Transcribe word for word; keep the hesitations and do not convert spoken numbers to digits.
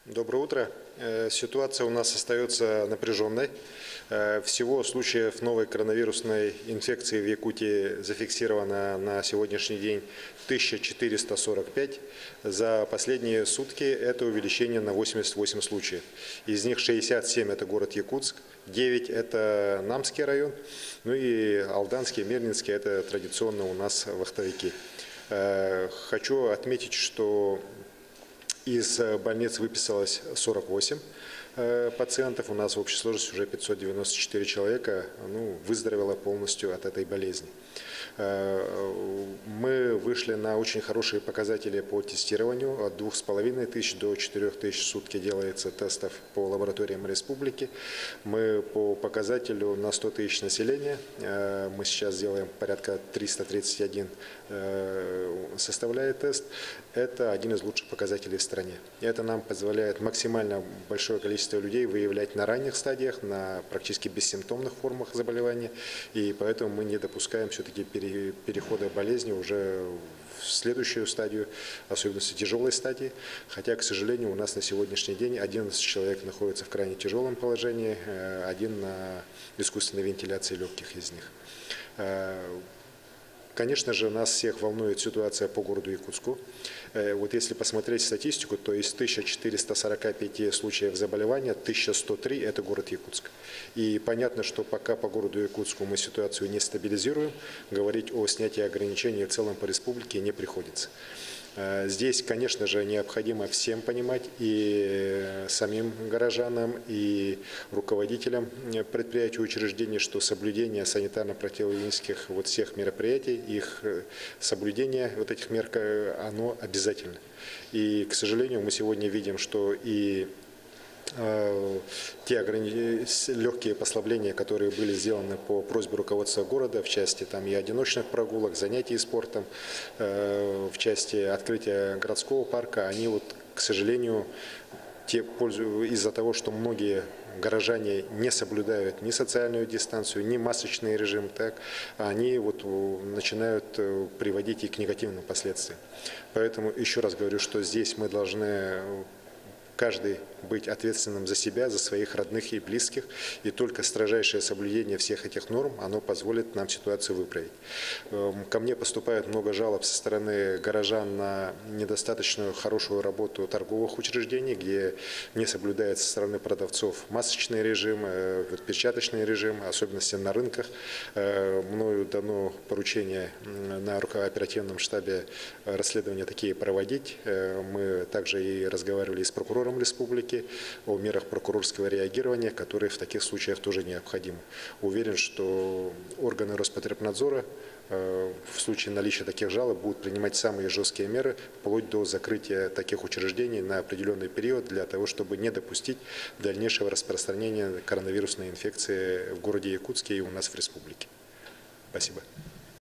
Доброе утро. Ситуация у нас остается напряженной. Всего случаев новой коронавирусной инфекции в Якутии зафиксировано на сегодняшний день тысяча четыреста сорок пять. За последние сутки это увеличение на восемьдесят восемь случаев. Из них шестьдесят семь – это город Якутск, девять – это Намский район, ну и Алданский, Мирнинский – это традиционно у нас вахтовики. Хочу отметить, что из больниц выписалось сорок восемь пациентов. У нас в общей сложности уже пятьсот девяносто четыре человека ну, выздоровело полностью от этой болезни. Мы вышли на очень хорошие показатели по тестированию. От двух с половиной тысяч до четырёх тысяч в сутки делается тестов по лабораториям республики. Мы по показателю на сто тысяч населения, мы сейчас делаем порядка триста тридцать один составляет тест. Это один из лучших показателей в стране. И это нам позволяет максимально большое количество людей выявлять на ранних стадиях, на практически бессимптомных формах заболевания. И поэтому мы не допускаем все-таки перехода болезни уже в следующую стадию, особенности тяжелой стадии. Хотя, к сожалению, у нас на сегодняшний день одиннадцать человек находятся в крайне тяжелом положении, один на искусственной вентиляции легких из них. Конечно же, нас всех волнует ситуация по городу Якутску. Вот если посмотреть статистику, то из тысячи четырёхсот сорока пяти случаев заболевания тысяча сто три – это город Якутск. И понятно, что пока по городу Якутску мы ситуацию не стабилизируем, говорить о снятии ограничений в целом по республике не приходится. Здесь, конечно же, необходимо всем понимать, и самим горожанам, и руководителям предприятий и учреждений, что соблюдение санитарно-противоэпидемических вот всех мероприятий, их соблюдение вот этих мер, оно обязательно. И, к сожалению, мы сегодня видим, что и те легкие послабления, которые были сделаны по просьбе руководства города в части там, и одиночных прогулок, занятий спортом, в части открытия городского парка, они, вот, к сожалению, из-за того, что многие горожане не соблюдают ни социальную дистанцию, ни масочный режим, так, они вот начинают приводить и к негативным последствиям. Поэтому еще раз говорю, что здесь мы должны каждый быть ответственным за себя, за своих родных и близких, и только строжайшее соблюдение всех этих норм, оно позволит нам ситуацию выправить. Ко мне поступает много жалоб со стороны горожан на недостаточную хорошую работу торговых учреждений, где не соблюдается со стороны продавцов масочный режим, перчаточный режим, особенности на рынках. Мною дано поручение на оперативном штабе расследования такие проводить. Мы также и разговаривали с прокурором республики о мерах прокурорского реагирования, которые в таких случаях тоже необходимы. Уверен, что органы Роспотребнадзора в случае наличия таких жалоб будут принимать самые жесткие меры, вплоть до закрытия таких учреждений на определенный период, для того, чтобы не допустить дальнейшего распространения коронавирусной инфекции в городе Якутске и у нас в республике. Спасибо.